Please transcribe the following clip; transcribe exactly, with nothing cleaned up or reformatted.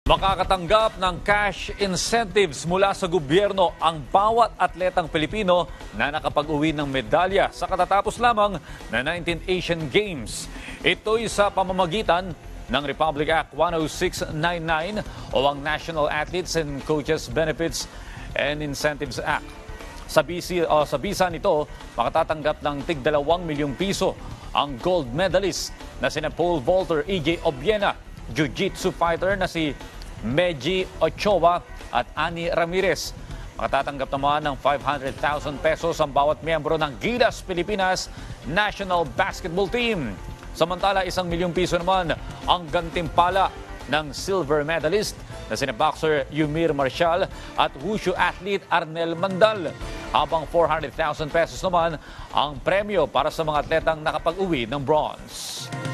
Makakatanggap ng cash incentives mula sa gobyerno ang bawat atletang Pilipino na nakapag-uwi ng medalya sa katatapos lamang na nineteenth Asian Games. Ito'y sa pamamagitan ng Republic Act one oh six ninety-nine o ang National Athletes and Coaches Benefits and Incentives Act. Sa, bisi, o sa bisa nito, makatatanggap ng tig dalawang milyong piso ang gold medalist na sina pole vaulter E J Obiena, jiu-jitsu fighter na si Meji Ochoa at Ani Ramirez. Makatatanggap naman ng five hundred thousand pesos ang bawat miyembro ng Gilas Pilipinas National Basketball Team. Samantala, isang milyong piso naman ang gantimpala ng silver medalist na sina boxer Yumir Marshall at wushu athlete Arnel Mandal. Habang four hundred thousand pesos naman ang premyo para sa mga atletang nakapag-uwi ng bronze.